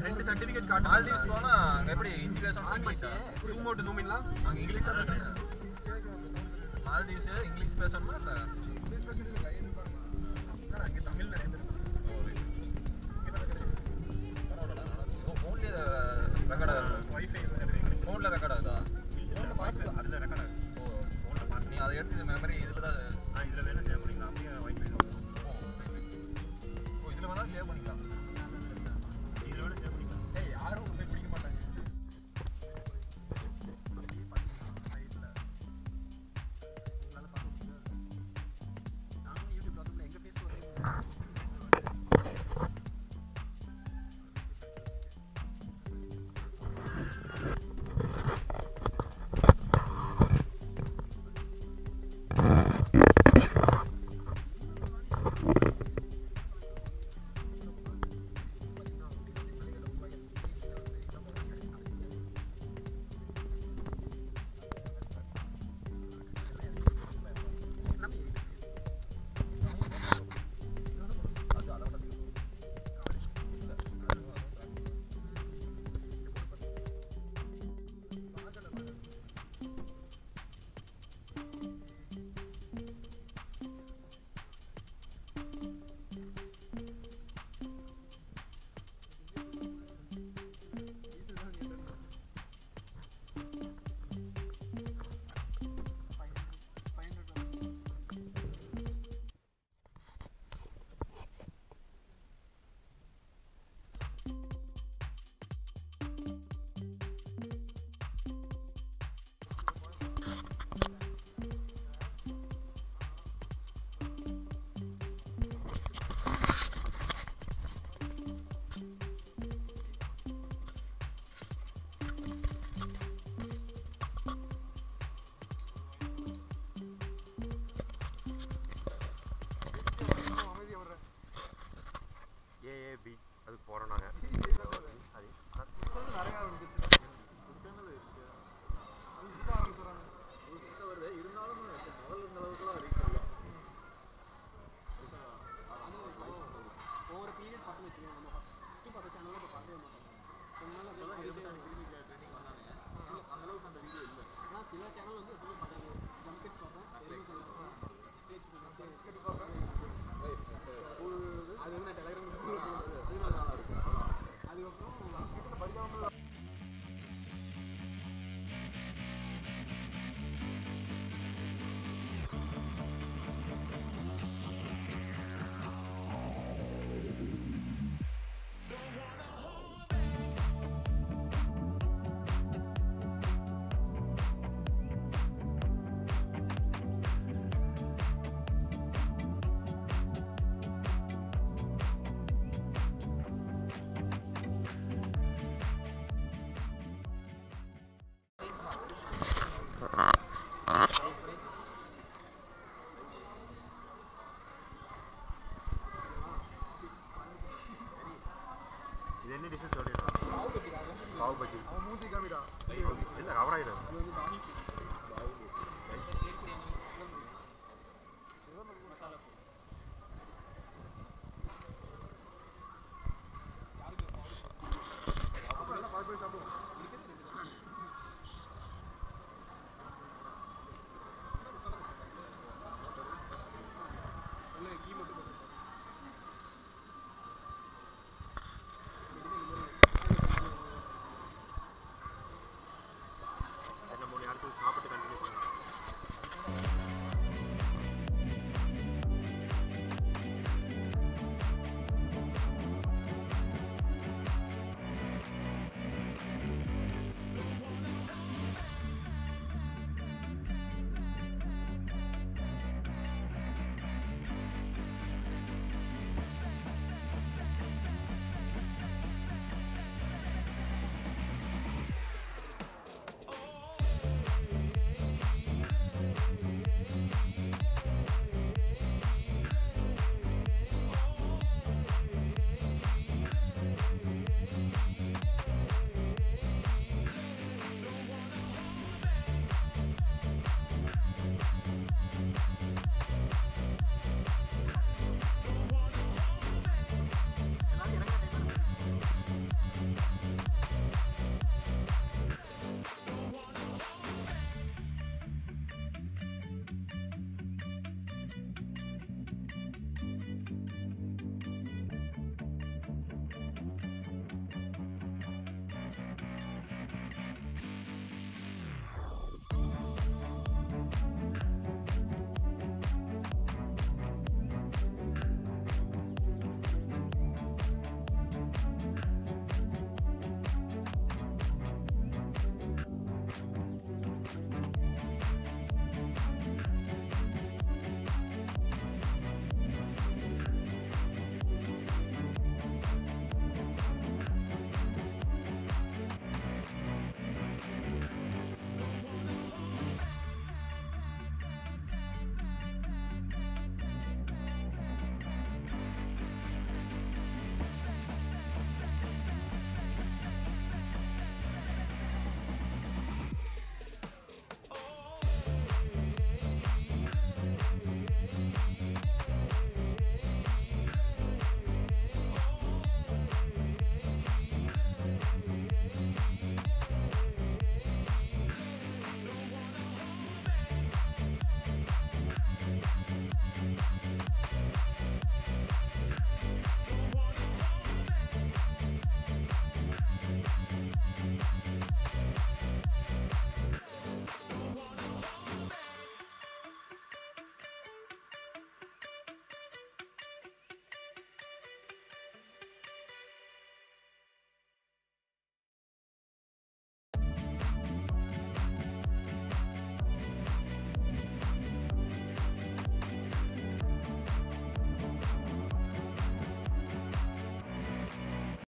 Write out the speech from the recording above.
ரெண்டு certificate card. Maldives போனா அங்க எப்படி ஹிந்தி பேசணும் இங்கிலீஷா? ஜூம் அவுட் ஜூம் இன்லாம் அங்க இங்கிலீஷா பேசணும். மால்தீவ்ஸ் இங்கிலீஷ் பேசணுமா இல்ல இங்கிலீஷ் பேசுறது இல்ல ஏன் பாருங்க அங்க தமிழ் நிறைய பேர் ஃபோன்ல ரெக்கார்ட் வைஃபை ஃபோன்ல ரெக்கார்ட் ஆகுதா? ஃபோன்ல பாத்து அதுல ரெக்கார்ட் ஆகுது. ஓ ஃபோன்ல பாத்து நீ அதை எடுத்து மெமரி இதுல தான் இதுல வேணா சேவ் பண்ணிக்கலாம். அப்படியே வைஃபை ஓ இதுல வேணா சேவ் பண்ணிக்கலாம். இதுல வேணா சேவ் பண்ணிக்கலாம். ஏய் யாரும் உங்களை பிடிக்க மாட்டாங்க. நானும் யூடியூப்ல வந்து எங்க பேசுவேன் ஏஏபி அதுக்கு போறோம் நாங்க. இது என்ன டிஷ் சொல்றீங்க? பாவ் பஜ்ஜி. அவன் மூஞ்சி காமிடா. இல்ல கவராயிடு.